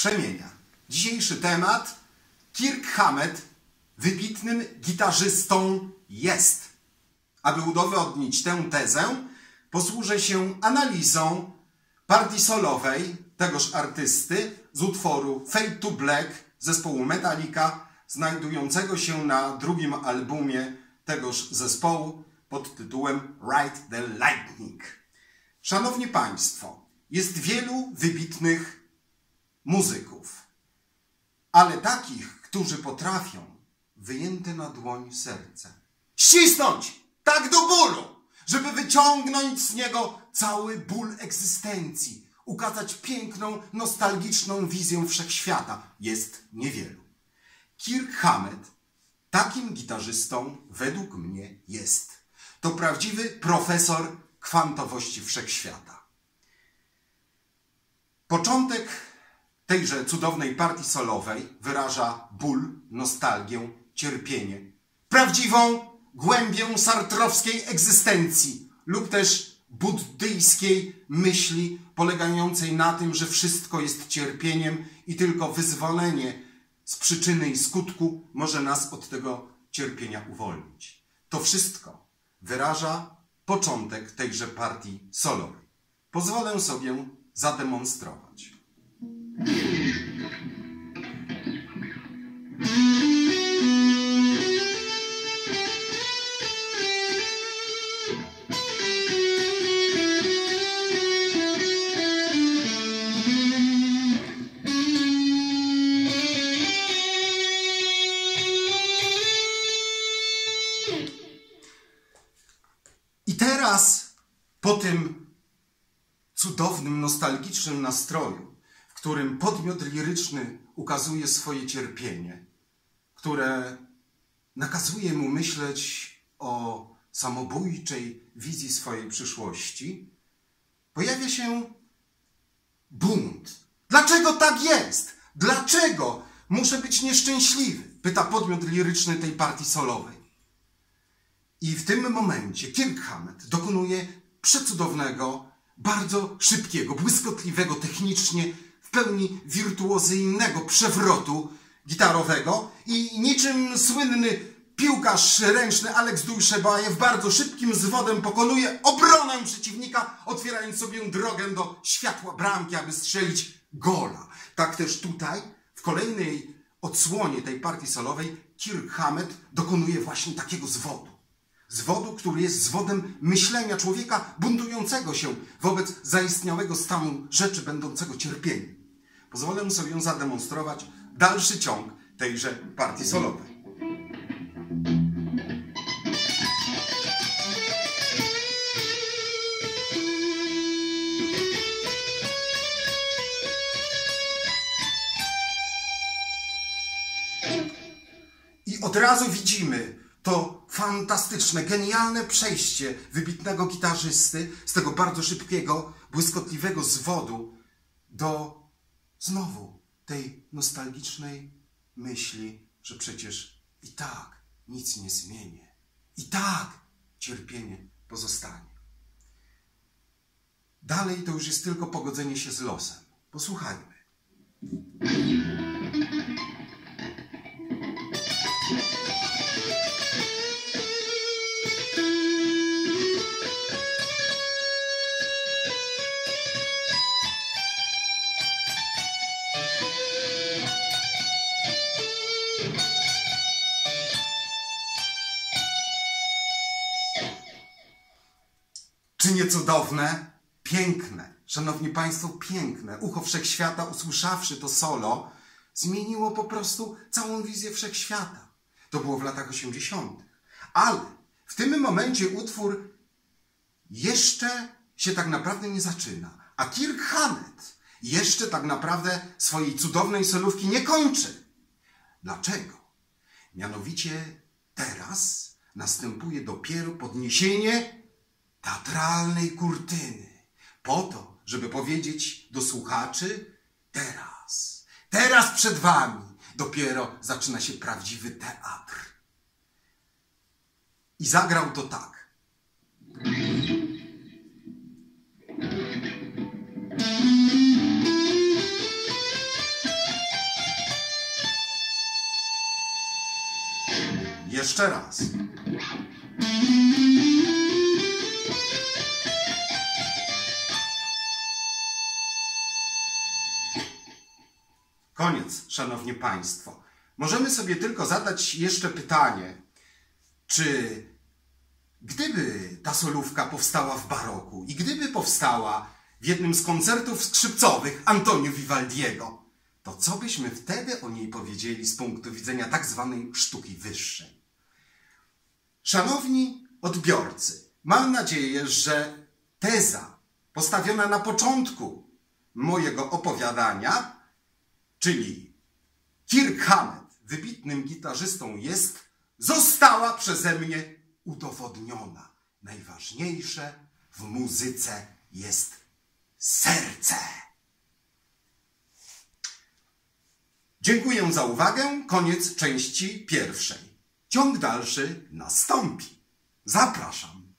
krzemienia. Dzisiejszy temat: Kirk Hammett wybitnym gitarzystą jest. Aby udowodnić tę tezę, posłużę się analizą partii solowej tegoż artysty z utworu Fade to Black zespołu Metallica, znajdującego się na drugim albumie tegoż zespołu pod tytułem Ride the Lightning. Szanowni Państwo, jest wielu wybitnych muzyków, ale takich, którzy potrafią wyjęte na dłoń serce ścisnąć tak do bólu, żeby wyciągnąć z niego cały ból egzystencji, ukazać piękną, nostalgiczną wizję wszechświata, jest niewielu. Kirk Hammett takim gitarzystą według mnie jest. To prawdziwy profesor kwantowości wszechświata. Początek tejże cudownej partii solowej wyraża ból, nostalgię, cierpienie, prawdziwą głębię sartrowskiej egzystencji lub też buddyjskiej myśli polegającej na tym, że wszystko jest cierpieniem i tylko wyzwolenie z przyczyny i skutku może nas od tego cierpienia uwolnić. To wszystko wyraża początek tejże partii solowej. Pozwolę sobie zademonstrować. I teraz, po tym cudownym, nostalgicznym nastroju, w którym podmiot liryczny ukazuje swoje cierpienie, które nakazuje mu myśleć o samobójczej wizji swojej przyszłości, pojawia się bunt. Dlaczego tak jest? Dlaczego muszę być nieszczęśliwy? Pyta podmiot liryczny tej partii solowej. I w tym momencie Kirk Hammett dokonuje przecudownego, bardzo szybkiego, błyskotliwego technicznie, w pełni wirtuozyjnego przewrotu gitarowego i niczym słynny piłkarz ręczny Alex Dujshebajew bardzo szybkim zwodem pokonuje obronę przeciwnika, otwierając sobie drogę do światła bramki, aby strzelić gola. Tak też tutaj, w kolejnej odsłonie tej partii solowej, Kirk Hammett dokonuje właśnie takiego zwodu. Zwodu, który jest zwodem myślenia człowieka buntującego się wobec zaistniałego stanu rzeczy będącego cierpieniem. Pozwolę sobie zademonstrować dalszy ciąg tejże partii solowej. I od razu widzimy to fantastyczne, genialne przejście wybitnego gitarzysty z tego bardzo szybkiego, błyskotliwego zwodu do znowu tej nostalgicznej myśli, że przecież i tak nic nie zmienię. I tak cierpienie pozostanie. Dalej to już jest tylko pogodzenie się z losem. Posłuchajmy. Czy nie cudowne? Piękne. Szanowni Państwo, piękne. Ucho wszechświata, usłyszawszy to solo, zmieniło po prostu całą wizję wszechświata. To było w latach 80. Ale w tym momencie utwór jeszcze się tak naprawdę nie zaczyna. A Kirk Hammett jeszcze tak naprawdę swojej cudownej solówki nie kończy. Dlaczego? Mianowicie teraz następuje dopiero podniesienie teatralnej kurtyny, po to, żeby powiedzieć do słuchaczy: teraz przed wami dopiero zaczyna się prawdziwy teatr. I zagrał to tak. Jeszcze raz. Koniec, szanowni państwo. Możemy sobie tylko zadać jeszcze pytanie, czy gdyby ta solówka powstała w baroku i gdyby powstała w jednym z koncertów skrzypcowych Antonio Vivaldiego, to co byśmy wtedy o niej powiedzieli z punktu widzenia tak zwanej sztuki wyższej? Szanowni odbiorcy, mam nadzieję, że teza postawiona na początku mojego opowiadania, czyli Kirk Hammett wybitnym gitarzystą jest, została przeze mnie udowodniona. Najważniejsze w muzyce jest serce. Dziękuję za uwagę. Koniec części pierwszej. Ciąg dalszy nastąpi. Zapraszam.